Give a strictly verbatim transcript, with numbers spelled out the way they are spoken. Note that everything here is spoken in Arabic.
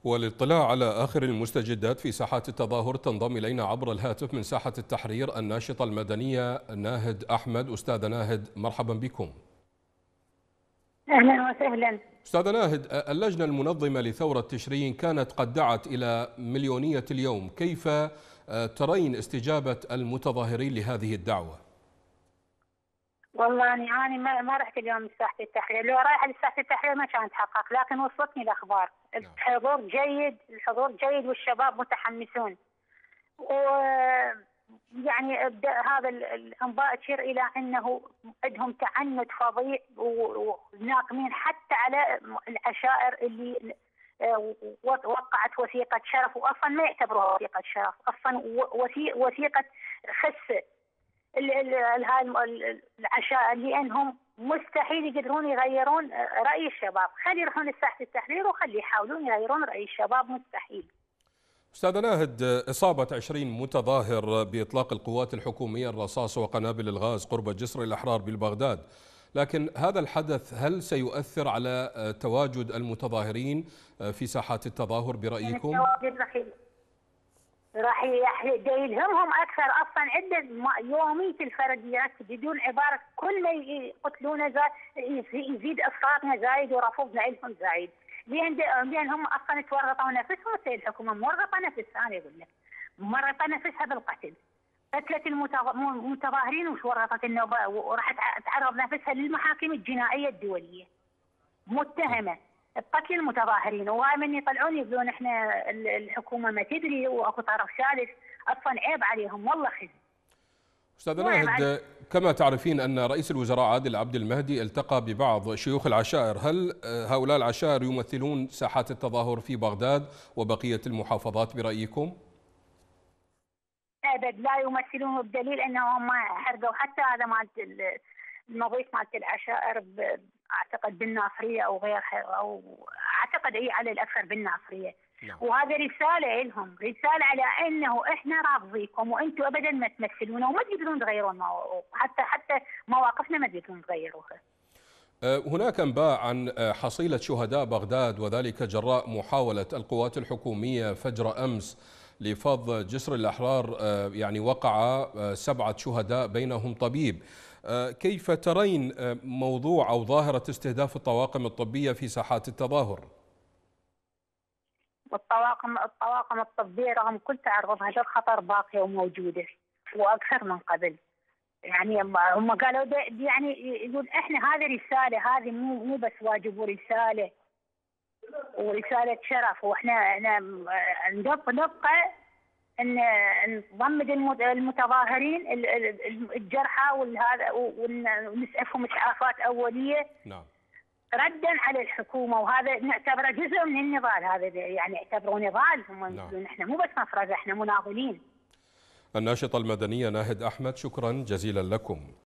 والاطلاع على آخر المستجدات في ساحات التظاهر تنضم إلينا عبر الهاتف من ساحة التحرير الناشطة المدنية ناهد أحمد. أستاذة ناهد، مرحبا بكم. أهلا وسهلا. أستاذة ناهد، اللجنة المنظمة لثورة تشرين كانت قد دعت إلى مليونية اليوم، كيف ترين استجابة المتظاهرين لهذه الدعوة؟ والله أنا يعني ما, ما رحت اليوم لساحة التحرير، لو رايحة لساحة التحرير ما كان تحقق، لكن وصلتني الأخبار. الحضور جيد، الحضور جيد والشباب متحمسون. و يعني هذا الانباء تشير الى انه عندهم تعنت فظيع وناقمين حتى على العشائر اللي وقعت وثيقه شرف، واصلا ما يعتبروها وثيقه شرف، اصلا وثيقه خسه هاي العشائر، لانهم مستحيل يقدرون يغيرون راي الشباب. خلي يروحون لساحه التحرير وخلي يحاولون يغيرون راي الشباب، مستحيل. أستاذة ناهد، إصابة عشرين متظاهر بإطلاق القوات الحكومية الرصاص وقنابل الغاز قرب جسر الأحرار بالبغداد، لكن هذا الحدث هل سيؤثر على تواجد المتظاهرين في ساحات التظاهر برأيكم؟ راح يلهمهم أكثر. أصلا عدة يومية الفرديات بدون عبارة، كل ما يقتلون زايد يزيد إسقاطنا زايد ورفضنا لهم زايد، لأن لأن هم أصلا تورطوا نفسهم. السيد الحكومة مورطة نفسها، أنا أقول لك مورطة نفسها بالقتل، قتلت المتظاهرين وش ورطت النوبة، وراح تعرض نفسها للمحاكم الجنائية الدولية متهمة بقتل المتظاهرين. وهاي من يطلعون يقولون احنا الحكومة ما تدري واكو طرف ثالث، أصلا عيب عليهم والله خزي. أستاذ ناهد، كما تعرفين أن رئيس الوزراء عادل عبد المهدي التقى ببعض شيوخ العشائر، هل هؤلاء العشائر يمثلون ساحات التظاهر في بغداد وبقية المحافظات برأيكم؟ أبد لا يمثلون، بدليل أنهم حرقوا حتى هذا مالت المضيف مالت العشائر، أعتقد بالناصرية أو غيرها، أو أعتقد أي على الأكثر بالناصرية. نعم. وهذا رسالة لهم، رسالة على أنه إحنا راضيكم وأنتم أبدا ما تمثلونا وما تقدرون تغيرون، حتى حتى مواقفنا ما تقدرون تغيروها. هناك انباء عن حصيلة شهداء بغداد، وذلك جراء محاولة القوات الحكومية فجر أمس لفض جسر الأحرار، يعني وقع سبعة شهداء بينهم طبيب. كيف ترين موضوع أو ظاهرة استهداف الطواقم الطبية في ساحات التظاهر؟ والطواقم الطواقم الطبية رغم كل تعرضها للخطر باقية وموجودة وأكثر من قبل. يعني هم قالوا يعني يقول احنا هذه رسالة، هذه مو مو بس واجب، ورسالة ورسالة شرف، واحنا احنا نبقى نبقى ان نضمد المتظاهرين الجرحى والهذا ونسعفهم اسعافات اوليه. نعم. ردا على الحكومه، وهذا نعتبره جزء من النضال، هذا يعني يعتبروه نضال. هم يقولون احنا مو بس مفرزه، احنا مناضلين. الناشطة المدنية ناهد أحمد، شكرا جزيلا لكم.